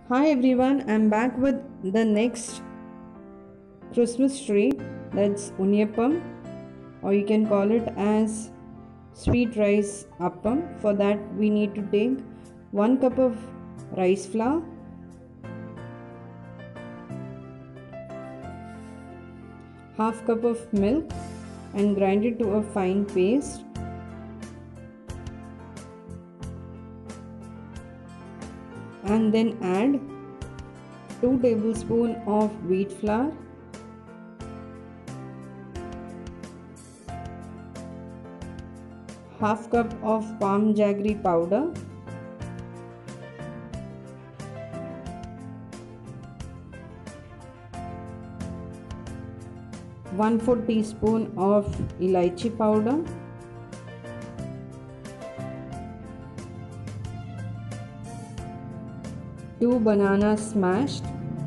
Hi everyone, I'm back with the next Christmas treat, that's Unniappam, or you can call it as sweet rice appam. For that we need to take 1 cup of rice flour, half cup of milk and grind it to a fine paste. And then add 2 tablespoons of wheat flour, half cup of palm jaggery powder, 1/4 teaspoon of elachi powder, 2 bananas smashed,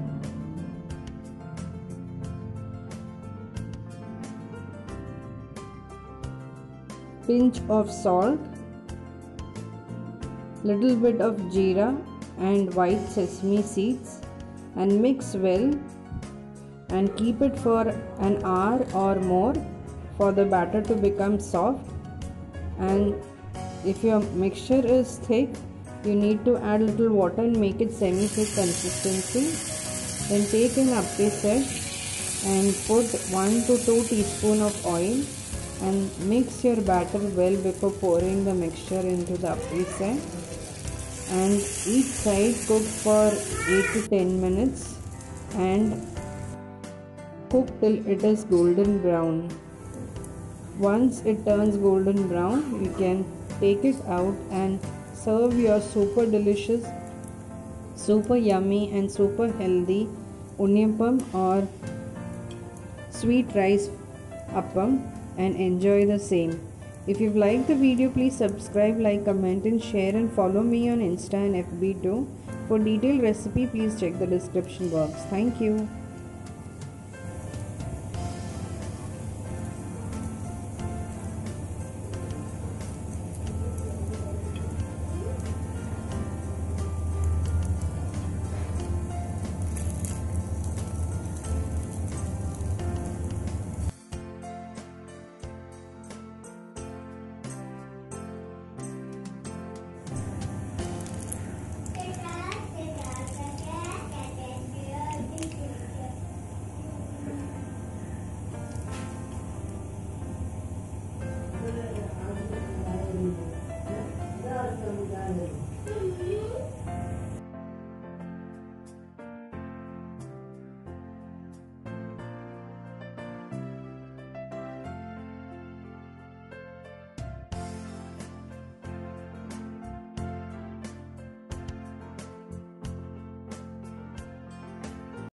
pinch of salt, little bit of jeera and white sesame seeds, and mix well and keep it for an hour or more for the batter to become soft. And if your mixture is thick, you need to add little water and make it semi-thick consistency. Then take an appe set and put 1 to 2 teaspoons of oil and mix your batter well before pouring the mixture into the appe set. And each side cook for 8 to 10 minutes and cook till it is golden brown. Once it turns golden brown, you can take it out and serve your super delicious, super yummy and super healthy Unniappam or sweet rice appam and enjoy the same. If you've liked the video, please subscribe, like, comment and share, and follow me on Insta and FB too. For detailed recipe, please check the description box. Thank you.